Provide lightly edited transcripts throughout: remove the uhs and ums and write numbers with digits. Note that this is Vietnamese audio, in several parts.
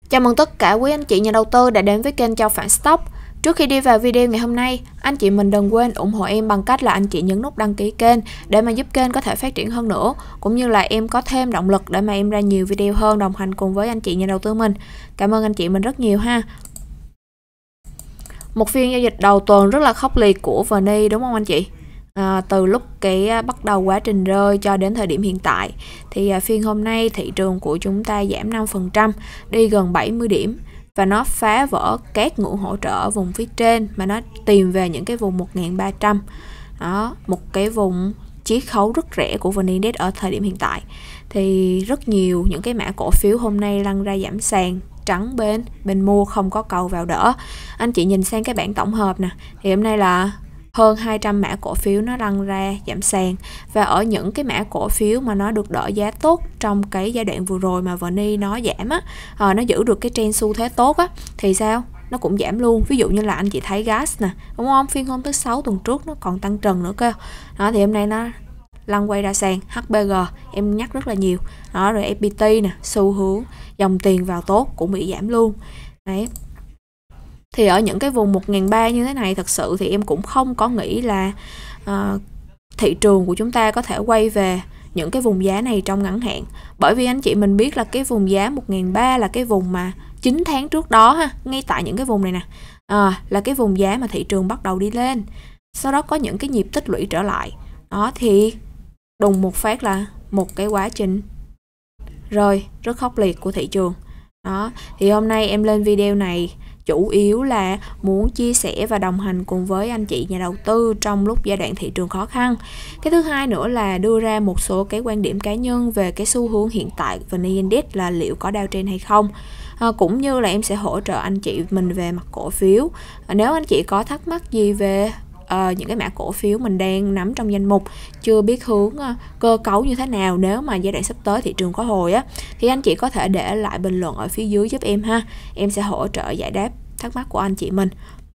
Chào mừng tất cả quý anh chị nhà đầu tư đã đến với kênh Châu Phản Stock. Trước khi đi vào video ngày hôm nay, anh chị mình đừng quên ủng hộ em bằng cách là anh chị nhấn nút đăng ký kênh để mà giúp kênh có thể phát triển hơn nữa, cũng như là em có thêm động lực để mà em ra nhiều video hơn đồng hành cùng với anh chị nhà đầu tư mình. Cảm ơn anh chị mình rất nhiều ha. Một phiên giao dịch đầu tuần rất là khốc liệt của VN đúng không anh chị? Từ lúc bắt đầu quá trình rơi cho đến thời điểm hiện tại thì phiên hôm nay thị trường của chúng ta giảm 5%, đi gần 70 điểm và nó phá vỡ các ngưỡng hỗ trợ ở vùng phía trên mà nó tìm về những cái vùng 1.300. Đó, một cái vùng chiết khấu rất rẻ của VN Index ở thời điểm hiện tại. Thì rất nhiều những cái mã cổ phiếu hôm nay lăn ra giảm sàn, trắng bên mua không có cầu vào đỡ. Anh chị nhìn sang cái bảng tổng hợp nè, thì hôm nay là hơn 200 mã cổ phiếu nó lăn ra giảm sàn, và ở những cái mã cổ phiếu mà nó được đỡ giá tốt trong cái giai đoạn vừa rồi mà VN nó giảm á, nó giữ được cái trend xu thế tốt á, thì sao nó cũng giảm luôn. Ví dụ như là anh chị thấy gas nè, đúng không, phiên hôm thứ Sáu tuần trước nó còn tăng trần nữa cơ đó, thì hôm nay nó lăn quay ra sàn. HBG em nhắc rất là nhiều đó, rồi FPT nè, xu hướng dòng tiền vào tốt cũng bị giảm luôn đấy. Thì ở những cái vùng 1.300 như thế này, thật sự thì em cũng không có nghĩ là thị trường của chúng ta có thể quay về những cái vùng giá này trong ngắn hạn. Bởi vì anh chị mình biết là cái vùng giá 1.300 là cái vùng mà 9 tháng trước đó ha, ngay tại những cái vùng này nè, là cái vùng giá mà thị trường bắt đầu đi lên. Sau đó có những cái nhịp tích lũy trở lại. Đó thì đùng một phát là một cái quá trình rơi rất khốc liệt của thị trường. Đó, thì hôm nay em lên video này chủ yếu là muốn chia sẻ và đồng hành cùng với anh chị nhà đầu tư trong lúc giai đoạn thị trường khó khăn. Cái thứ hai nữa là đưa ra một số cái quan điểm cá nhân về cái xu hướng hiện tại VN Index là liệu có downtrend hay không. Cũng như là em sẽ hỗ trợ anh chị mình về mặt cổ phiếu. Nếu anh chị có thắc mắc gì về những cái mã cổ phiếu mình đang nắm trong danh mục, chưa biết hướng cơ cấu như thế nào nếu mà giai đoạn sắp tới thị trường có hồi á, thì anh chị có thể để lại bình luận ở phía dưới giúp em ha. Em sẽ hỗ trợ giải đáp thắc mắc của anh chị mình.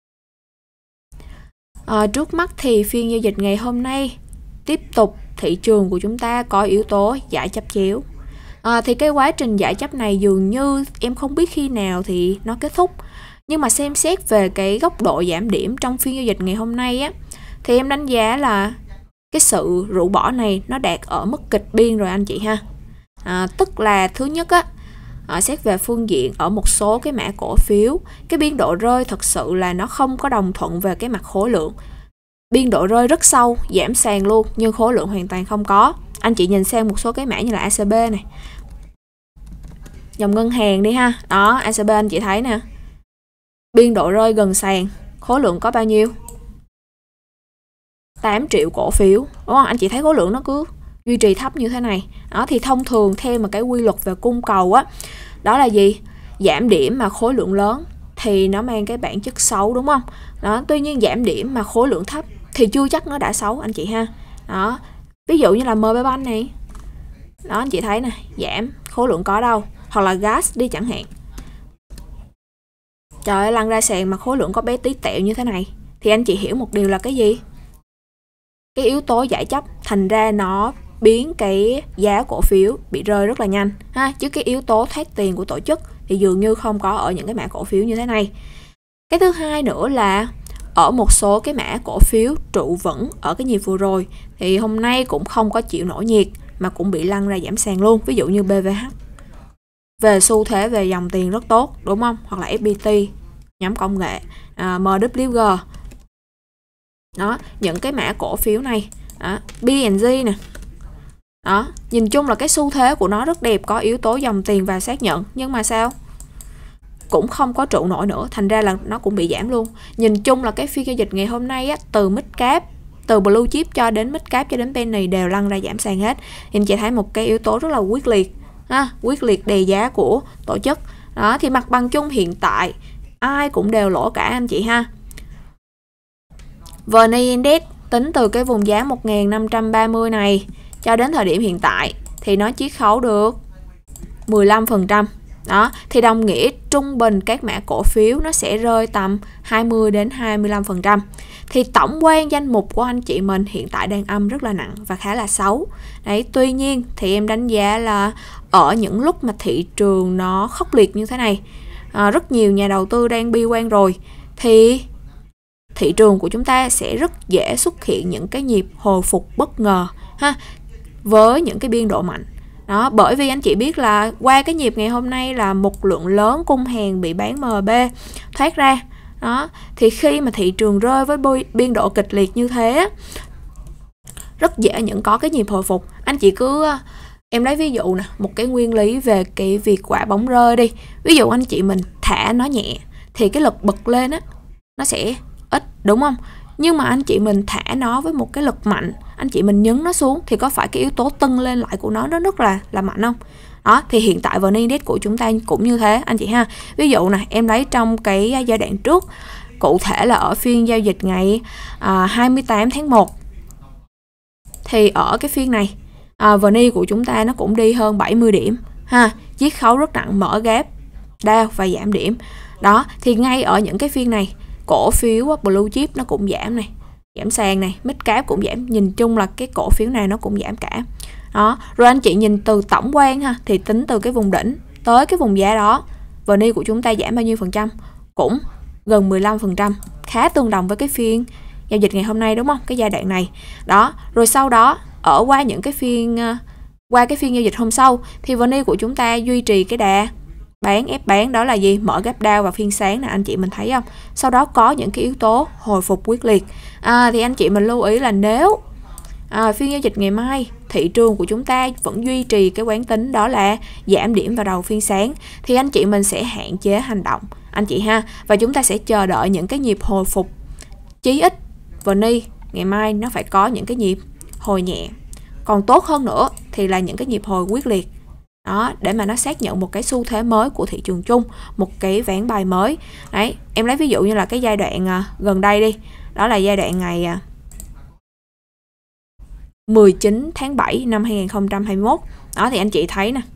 Trước mắt thì phiên giao dịch ngày hôm nay tiếp tục thị trường của chúng ta có yếu tố giải chấp chéo. Thì cái quá trình giải chấp này dường như em không biết khi nào thì nó kết thúc. Nhưng mà xem xét về cái góc độ giảm điểm trong phiên giao dịch ngày hôm nay á, thì em đánh giá là cái sự rũ bỏ này nó đạt ở mức kịch biên rồi anh chị ha. Tức là thứ nhất á, xét về phương diện ở một số cái mã cổ phiếu, cái biên độ rơi thật sự là nó không có đồng thuận về cái mặt khối lượng. Biên độ rơi rất sâu, giảm sàn luôn, nhưng khối lượng hoàn toàn không có. Anh chị nhìn sang một số cái mã như là ACB này, dòng ngân hàng đi ha. Đó, ACB anh chị thấy nè, biên độ rơi gần sàn, khối lượng có bao nhiêu? 8 triệu cổ phiếu, đúng không? Anh chị thấy khối lượng nó cứ duy trì thấp như thế này. Đó thì thông thường theo mà cái quy luật về cung cầu á, đó là gì? Giảm điểm mà khối lượng lớn thì nó mang cái bản chất xấu, đúng không? Đó, tuy nhiên giảm điểm mà khối lượng thấp thì chưa chắc nó đã xấu anh chị ha. Đó, ví dụ như là MB Bank này. Đó anh chị thấy nè, giảm khối lượng có đâu, hoặc là gas đi chẳng hạn. Trời ơi, lăn ra sàn mà khối lượng có bé tí tẹo như thế này thì anh chị hiểu một điều là cái gì? Cái yếu tố giải chấp, thành ra nó biến cái giá cổ phiếu bị rơi rất là nhanh ha. Chứ cái yếu tố thoát tiền của tổ chức thì dường như không có ở những cái mã cổ phiếu như thế này. Cái thứ hai nữa là ở một số cái mã cổ phiếu trụ vững ở cái nhịp vừa rồi thì hôm nay cũng không có chịu nổi nhiệt mà cũng bị lăn ra giảm sàn luôn. Ví dụ như BVH, về xu thế về dòng tiền rất tốt, đúng không? Hoặc là FPT, nhóm công nghệ, MWG. Đó, những cái mã cổ phiếu này, B&G nè. Đó, nhìn chung là cái xu thế của nó rất đẹp, có yếu tố dòng tiền vào xác nhận, nhưng mà sao? Cũng không có trụ nổi nữa, thành ra là nó cũng bị giảm luôn. Nhìn chung là cái phiên giao dịch ngày hôm nay á, từ mid cap, từ blue chip cho đến mid cap cho đến penny đều lăn ra giảm sàn hết. Thì anh chị thấy một cái yếu tố rất là quyết liệt, quyết liệt đè giá của tổ chức. Đó thì mặt bằng chung hiện tại ai cũng đều lỗ cả anh chị ha. VN Index tính từ cái vùng giá 1.530 này cho đến thời điểm hiện tại thì nó chiết khấu được 15%. Đó, thì đồng nghĩa trung bình các mã cổ phiếu nó sẽ rơi tầm 20 đến 25%. Thì tổng quan danh mục của anh chị mình hiện tại đang âm rất là nặng và khá là xấu. Đấy, tuy nhiên thì em đánh giá là ở những lúc mà thị trường nó khốc liệt như thế này, rất nhiều nhà đầu tư đang bi quan rồi, thì thị trường của chúng ta sẽ rất dễ xuất hiện những cái nhịp hồi phục bất ngờ ha, với những cái biên độ mạnh. Đó, bởi vì anh chị biết là qua cái nhịp ngày hôm nay là một lượng lớn cung hàng bị bán MB thoát ra. Đó, thì khi mà thị trường rơi với biên độ kịch liệt như thế, rất dễ những có cái nhịp hồi phục. Anh chị cứ, em lấy ví dụ nè, một cái nguyên lý về cái việc quả bóng rơi đi. Ví dụ anh chị mình thả nó nhẹ thì cái lực bật lên á nó sẽ ít, đúng không? Nhưng mà anh chị mình thả nó với một cái lực mạnh, anh chị mình nhấn nó xuống thì có phải cái yếu tố tưng lên lại của nó rất là mạnh không? Đó, thì hiện tại VN Index của chúng ta cũng như thế anh chị ha. Ví dụ này, em lấy trong cái giai đoạn trước, cụ thể là ở phiên giao dịch ngày 28 tháng 1. Thì ở cái phiên này, VN của chúng ta nó cũng đi hơn 70 điểm ha, chiết khấu rất nặng, mở gap down và giảm điểm. Đó, thì ngay ở những cái phiên này, cổ phiếu blue chip nó cũng giảm này, giảm sàn này, mid cap cũng giảm, nhìn chung là cái cổ phiếu này nó cũng giảm cả. Đó, rồi anh chị nhìn từ tổng quan ha, thì tính từ cái vùng đỉnh tới cái vùng giá đó, VN của chúng ta giảm bao nhiêu phần trăm? Cũng gần 15%, khá tương đồng với cái phiên giao dịch ngày hôm nay, đúng không? Cái giai đoạn này. Đó, rồi sau đó ở qua những cái phiên giao dịch hôm sau thì VN của chúng ta duy trì cái đà bán ép bán, đó là gì? Mở gap down vào phiên sáng nè, anh chị mình thấy không? Sau đó có những cái yếu tố hồi phục quyết liệt. Thì anh chị mình lưu ý là nếu phiên giao dịch ngày mai thị trường của chúng ta vẫn duy trì cái quán tính đó là giảm điểm vào đầu phiên sáng, thì anh chị mình sẽ hạn chế hành động anh chị ha, và chúng ta sẽ chờ đợi những cái nhịp hồi phục. Chí ít VN ngày mai nó phải có những cái nhịp hồi nhẹ, còn tốt hơn nữa thì là những cái nhịp hồi quyết liệt. Đó, để mà nó xác nhận một cái xu thế mới của thị trường chung, một cái ván bài mới. Đấy, em lấy ví dụ như là cái giai đoạn gần đây đi, đó là giai đoạn ngày 19 tháng 7 năm 2021. Đó, thì anh chị thấy nè,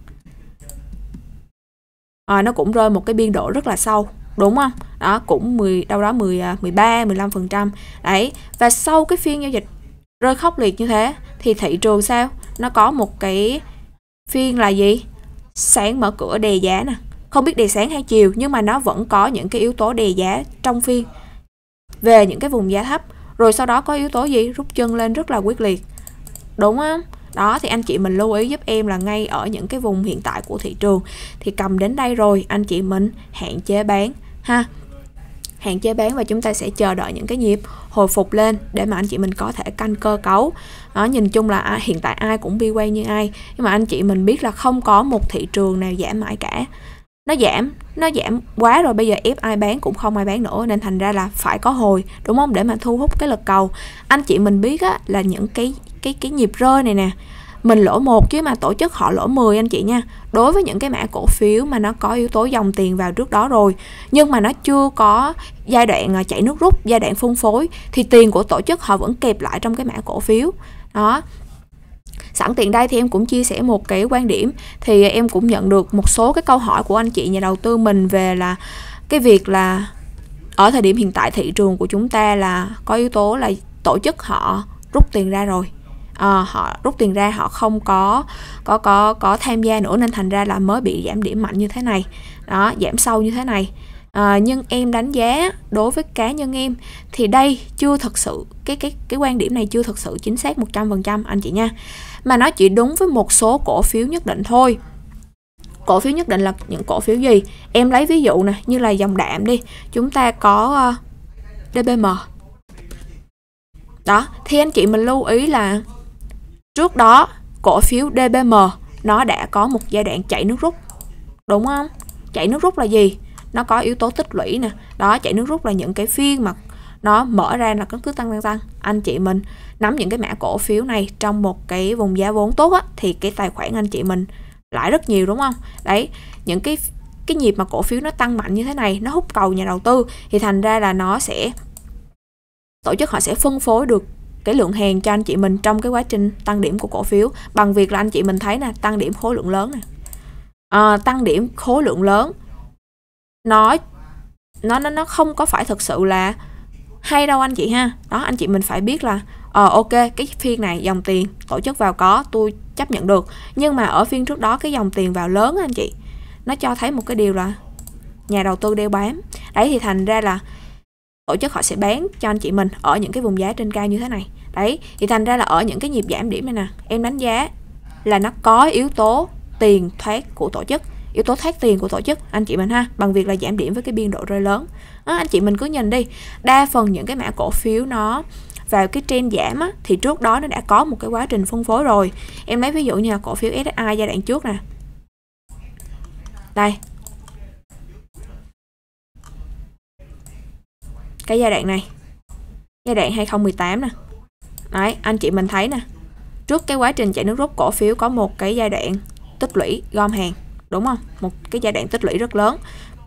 nó cũng rơi một cái biên độ rất là sâu, đúng không? Đó, cũng đâu đó 13-15%. Đấy, và sau cái phiên giao dịch rơi khốc liệt như thế thì thị trường sao? Nó có một cái phiên là gì? Sáng mở cửa đè giá nè, không biết đè sáng hay chiều, nhưng mà nó vẫn có những cái yếu tố đè giá trong phiên về những cái vùng giá thấp, rồi sau đó có yếu tố gì? Rút chân lên rất là quyết liệt, đúng không? Đó, thì anh chị mình lưu ý giúp em là ngay ở những cái vùng hiện tại của thị trường thì cầm đến đây rồi, anh chị mình hạn chế bán ha, hạn chế bán, và chúng ta sẽ chờ đợi những cái nhịp hồi phục lên để mà anh chị mình có thể canh cơ cấu. Đó, nhìn chung là hiện tại ai cũng bi quan như ai, nhưng mà anh chị mình biết là không có một thị trường nào giảm mãi cả. Nó giảm quá rồi, bây giờ ép ai bán cũng không ai bán nữa, nên thành ra là phải có hồi, đúng không, để mà thu hút cái lực cầu. Anh chị mình biết á, là những cái nhịp rơi này nè, mình lỗ 1 chứ mà tổ chức họ lỗ 10 anh chị nha. Đối với những cái mã cổ phiếu mà nó có yếu tố dòng tiền vào trước đó rồi, nhưng mà nó chưa có giai đoạn chạy nước rút, giai đoạn phân phối, thì tiền của tổ chức họ vẫn kẹp lại trong cái mã cổ phiếu. Đó, sẵn tiện đây thì em cũng chia sẻ một cái quan điểm, thì em cũng nhận được một số cái câu hỏi của anh chị nhà đầu tư mình về là cái việc là ở thời điểm hiện tại thị trường của chúng ta là có yếu tố là tổ chức họ rút tiền ra rồi. Họ rút tiền ra, họ không có tham gia nữa, nên thành ra là mới bị giảm điểm mạnh như thế này. Đó, giảm sâu như thế này. Nhưng em đánh giá đối với cá nhân em thì đây chưa thật sự, cái quan điểm này chưa thật sự chính xác 100% anh chị nha, mà nó chỉ đúng với một số cổ phiếu nhất định thôi. Cổ phiếu nhất định là những cổ phiếu gì? Em lấy ví dụ nè, như là dòng đạm đi, chúng ta có DBM. Đó, thì anh chị mình lưu ý là trước đó cổ phiếu DBM nó đã có một giai đoạn chạy nước rút, đúng không? Chạy nước rút là gì? Nó có yếu tố tích lũy nè. Đó, chạy nước rút là những cái phiên mà nó mở ra là nó cứ tăng. Anh chị mình nắm những cái mã cổ phiếu này trong một cái vùng giá vốn tốt á, thì cái tài khoản anh chị mình lãi rất nhiều, đúng không? Đấy, những cái nhịp mà cổ phiếu nó tăng mạnh như thế này, nó hút cầu nhà đầu tư, thì thành ra là nó sẽ, tổ chức họ sẽ phân phối được cái lượng hàng cho anh chị mình trong cái quá trình tăng điểm của cổ phiếu, bằng việc là anh chị mình thấy nè, tăng điểm khối lượng lớn nè. tăng điểm khối lượng lớn, nó không có phải thực sự là hay đâu anh chị ha. Đó, anh chị mình phải biết là ok, cái phiên này dòng tiền tổ chức vào có, tôi chấp nhận được. Nhưng mà ở phiên trước đó cái dòng tiền vào lớn anh chị, nó cho thấy một cái điều là nhà đầu tư đeo bám. Đấy, thì thành ra là tổ chức họ sẽ bán cho anh chị mình ở những cái vùng giá trên cao như thế này. Đấy, thì thành ra là ở những cái nhịp giảm điểm này nè, em đánh giá là nó có yếu tố tiền thoát của tổ chức, yếu tố thoát tiền của tổ chức anh chị mình ha, bằng việc là giảm điểm với cái biên độ rơi lớn. Anh chị mình cứ nhìn đi, đa phần những cái mã cổ phiếu nó vào cái trend giảm á, thì trước đó nó đã có một cái quá trình phân phối rồi. Em lấy ví dụ như là cổ phiếu SSI giai đoạn trước nè, đây, cái giai đoạn này, giai đoạn 2018 nè. Đấy, anh chị mình thấy nè, trước cái quá trình chạy nước rút cổ phiếu có một cái giai đoạn tích lũy gom hàng, đúng không? Một cái giai đoạn tích lũy rất lớn.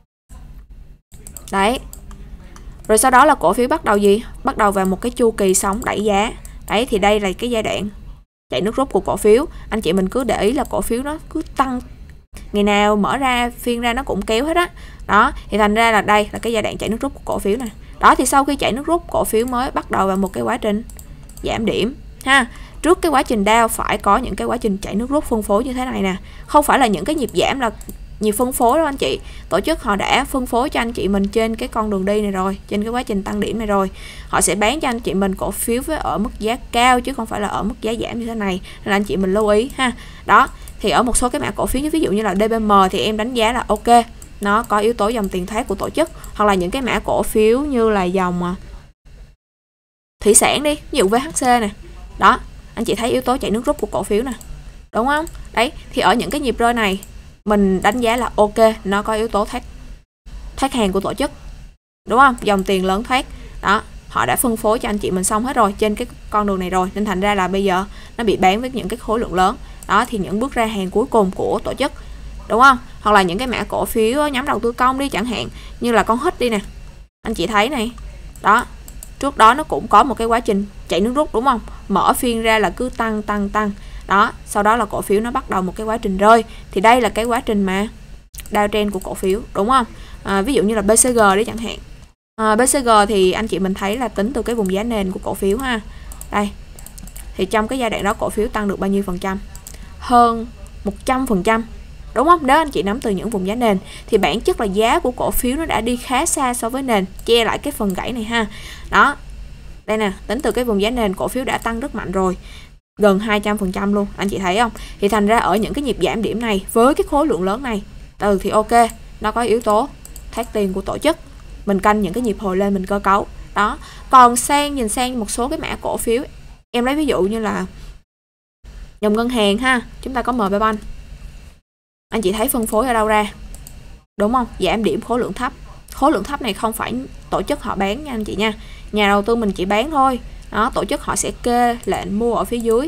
Đấy. Rồi sau đó là cổ phiếu bắt đầu gì? Bắt đầu vào một cái chu kỳ sóng đẩy giá. Đấy, thì đây là cái giai đoạn chạy nước rút của cổ phiếu. Anh chị mình cứ để ý là cổ phiếu nó cứ tăng, ngày nào mở ra phiên ra nó cũng kéo hết á. Đó, thì thành ra là đây là cái giai đoạn chạy nước rút của cổ phiếu này. Đó, thì sau khi chạy nước rút, cổ phiếu mới bắt đầu vào một cái quá trình giảm điểm ha. Trước cái quá trình down phải có những cái quá trình chạy nước rút phân phối như thế này nè. Không phải là những cái nhịp giảm là nhịp phân phối đâu anh chị. Tổ chức họ đã phân phối cho anh chị mình trên cái con đường đi này rồi, trên cái quá trình tăng điểm này rồi. Họ sẽ bán cho anh chị mình cổ phiếu với ở mức giá cao chứ không phải là ở mức giá giảm như thế này. Nên là anh chị mình lưu ý ha. Đó, thì ở một số cái mã cổ phiếu, ví dụ như là DBM thì em đánh giá là ok, nó có yếu tố dòng tiền thoát của tổ chức. Hoặc là những cái mã cổ phiếu như là dòng thủy sản đi, ví dụ VHC nè. Đó, anh chị thấy yếu tố chạy nước rút của cổ phiếu nè, đúng không? Đấy, thì ở những cái nhịp rơi này mình đánh giá là ok, nó có yếu tố thoát hàng của tổ chức, đúng không? Dòng tiền lớn thoát. Đó, họ đã phân phối cho anh chị mình xong hết rồi trên cái con đường này rồi, nên thành ra là bây giờ nó bị bán với những cái khối lượng lớn. Đó, thì những bước ra hàng cuối cùng của tổ chức, đúng không? Hoặc là những cái mã cổ phiếu nhóm đầu tư công đi chẳng hạn, như là con HIT đi nè, anh chị thấy này. Đó, trước đó nó cũng có một cái quá trình chạy nước rút, đúng không? Mở phiên ra là cứ tăng. Đó, sau đó là cổ phiếu nó bắt đầu một cái quá trình rơi. Thì đây là cái quá trình mà downtrend của cổ phiếu, đúng không? Ví dụ như là BCG đi chẳng hạn. BCG thì anh chị mình thấy là tính từ cái vùng giá nền của cổ phiếu ha. Đây, thì trong cái giai đoạn đó cổ phiếu tăng được bao nhiêu phần trăm? Hơn 100%. Đúng không? Nếu anh chị nắm từ những vùng giá nền thì bản chất là giá của cổ phiếu nó đã đi khá xa so với nền, che lại cái phần gãy này ha. Đó, đây nè, tính từ cái vùng giá nền cổ phiếu đã tăng rất mạnh rồi, gần 200% luôn, anh chị thấy không? Thì thành ra ở những cái nhịp giảm điểm này với cái khối lượng lớn này thì ok, nó có yếu tố thoát tiền của tổ chức. Mình canh những cái nhịp hồi lên mình cơ cấu. Đó, còn nhìn sang một số cái mã cổ phiếu, em lấy ví dụ như là dòng ngân hàng ha, chúng ta có MB Bank. Anh chị thấy phân phối ở đâu ra? Đúng không? Giảm điểm khối lượng thấp. Khối lượng thấp này không phải tổ chức họ bán nha anh chị nha. Nhà đầu tư mình chỉ bán thôi. Đó, tổ chức họ sẽ kê lệnh mua ở phía dưới.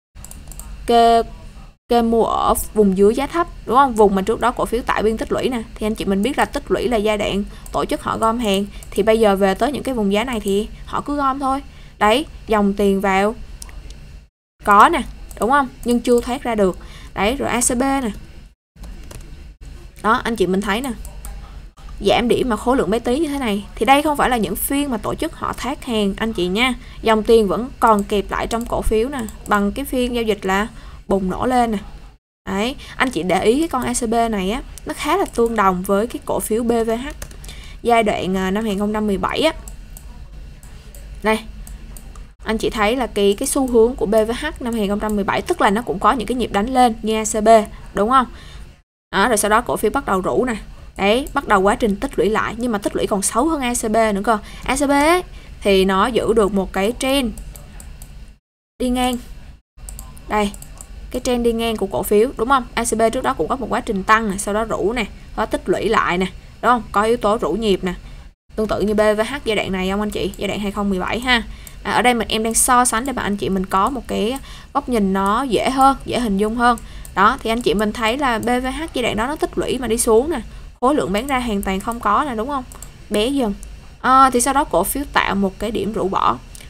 Kê mua ở vùng dưới giá thấp, đúng không? Vùng mà trước đó cổ phiếu tại biên tích lũy nè, thì anh chị mình biết là tích lũy là giai đoạn tổ chức họ gom hàng, thì bây giờ về tới những cái vùng giá này thì họ cứ gom thôi. Đấy, dòng tiền vào có nè, đúng không? Nhưng chưa thoát ra được. Đấy, rồi ACB nè. Đó, anh chị mình thấy nè, giảm điểm mà khối lượng bé tí như thế này, thì đây không phải là những phiên mà tổ chức họ thoát hàng anh chị nha. Dòng tiền vẫn còn kẹp lại trong cổ phiếu nè, bằng cái phiên giao dịch là bùng nổ lên nè. Đấy, anh chị để ý cái con ACB này á, nó khá là tương đồng với cái cổ phiếu BVH giai đoạn năm 2017 á. Đây, anh chị thấy là cái xu hướng của BVH năm 2017, tức là nó cũng có những cái nhịp đánh lên như ACB, đúng không? Đó, rồi sau đó cổ phiếu bắt đầu rũ nè. Đấy, bắt đầu quá trình tích lũy lại, nhưng mà tích lũy còn xấu hơn ACB nữa cơ. ACB ấy, thì nó giữ được một cái trend đi ngang. Đây, cái trend đi ngang của cổ phiếu, đúng không? ACB trước đó cũng có một quá trình tăng này, sau đó rũ nè, có tích lũy lại nè, đúng không? Có yếu tố rũ nhịp nè. Tương tự như BVH giai đoạn này không anh chị? Giai đoạn 2017 ha. Ở đây em đang so sánh để mà anh chị mình có một cái góc nhìn nó dễ hơn, dễ hình dung hơn. Đó, thì anh chị mình thấy là BVH giai đoạn đó nó tích lũy mà đi xuống nè, khối lượng bán ra hoàn toàn không có nè, đúng không? Bé dần. Thì sau đó cổ phiếu tạo một cái điểm rũ bỏ.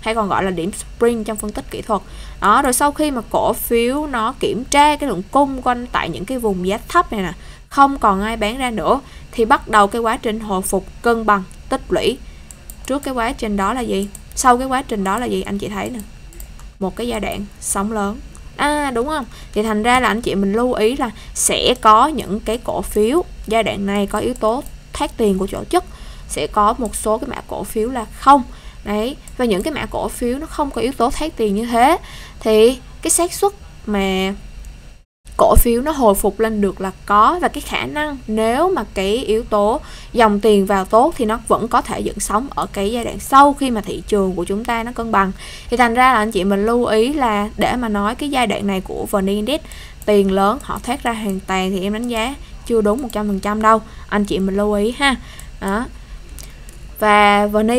hay còn gọi là điểm spring trong phân tích kỹ thuật. Đó, rồi sau khi mà cổ phiếu nó kiểm tra cái lượng cung quanh tại những cái vùng giá thấp này nè, không còn ai bán ra nữa, thì bắt đầu cái quá trình hồi phục cân bằng tích lũy. Trước cái quá trình đó là gì? Sau cái quá trình đó là gì? Anh chị thấy nè, một cái giai đoạn sóng lớn. Đúng không? Thì thành ra là anh chị mình lưu ý là sẽ có những cái cổ phiếu giai đoạn này có yếu tố thác tiền của tổ chức, sẽ có một số cái mã cổ phiếu là không. Đấy, và những cái mã cổ phiếu nó không có yếu tố thác tiền như thế thì cái xác suất mà cổ phiếu nó hồi phục lên được là có, và cái khả năng nếu mà cái yếu tố dòng tiền vào tốt thì nó vẫn có thể dựng sóng ở cái giai đoạn sau khi mà thị trường của chúng ta nó cân bằng. Thì thành ra là anh chị mình lưu ý là để mà nói cái giai đoạn này của VN Index tiền lớn họ thoát ra hoàn toàn thì em đánh giá chưa đúng 100% đâu, anh chị mình lưu ý ha. Đó. Và VN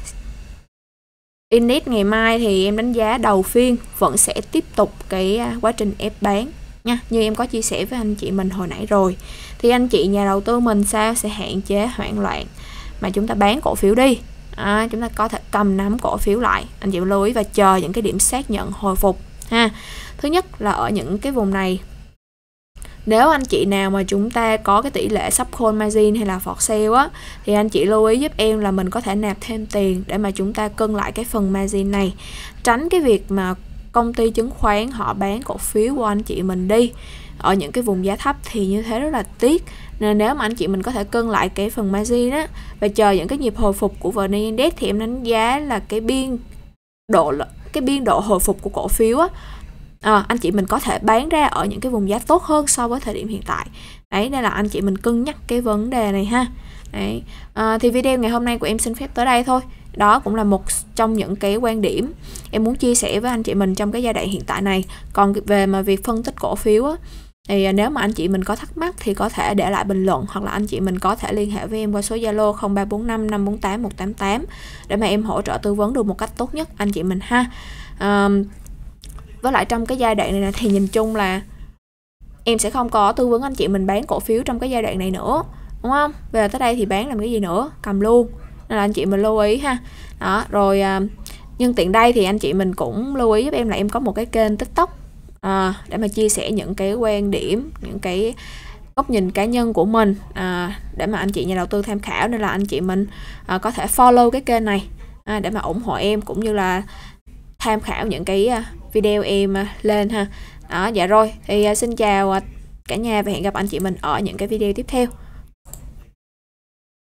Index ngày mai thì em đánh giá đầu phiên vẫn sẽ tiếp tục cái quá trình ép bán nha, như em có chia sẻ với anh chị mình hồi nãy rồi. Thì anh chị nhà đầu tư mình sao sẽ hạn chế hoảng loạn mà chúng ta bán cổ phiếu đi. Chúng ta có thể cầm nắm cổ phiếu lại, anh chị lưu ý và chờ những cái điểm xác nhận hồi phục ha. Thứ nhất là ở những cái vùng này, nếu anh chị nào mà chúng ta có cái tỷ lệ sub call margin hay là forward sale á, thì anh chị lưu ý giúp em là mình có thể nạp thêm tiền để mà chúng ta cân lại cái phần margin này, tránh cái việc mà công ty chứng khoán họ bán cổ phiếu của anh chị mình đi ở những cái vùng giá thấp thì như thế rất là tiếc. Nên nếu mà anh chị mình có thể cân lại cái phần margin á và chờ những cái nhịp hồi phục của VN Index thì em đánh giá là cái biên độ hồi phục của cổ phiếu á, anh chị mình có thể bán ra ở những cái vùng giá tốt hơn so với thời điểm hiện tại. Đấy, nên là anh chị mình cân nhắc cái vấn đề này ha. Đấy, thì video ngày hôm nay của em xin phép tới đây thôi. Đó cũng là một trong những cái quan điểm em muốn chia sẻ với anh chị mình trong cái giai đoạn hiện tại này. Còn về mà việc phân tích cổ phiếu á, thì nếu mà anh chị mình có thắc mắc thì có thể để lại bình luận, hoặc là anh chị mình có thể liên hệ với em qua số Zalo 0345 548 188 để mà em hỗ trợ tư vấn được một cách tốt nhất anh chị mình ha. Với lại trong cái giai đoạn này thì nhìn chung là em sẽ không có tư vấn anh chị mình bán cổ phiếu trong cái giai đoạn này nữa, đúng không? Về tới đây thì bán làm cái gì nữa, cầm luôn. Nên là anh chị mình lưu ý ha. Đó, rồi nhân tiện đây thì anh chị mình cũng lưu ý giúp em là em có một cái kênh TikTok để mà chia sẻ những cái quan điểm, những cái góc nhìn cá nhân của mình để mà anh chị nhà đầu tư tham khảo. Nên là anh chị mình có thể follow cái kênh này để mà ủng hộ em cũng như là tham khảo những cái video em lên ha. Dạ rồi, thì xin chào cả nhà và hẹn gặp anh chị mình ở những cái video tiếp theo.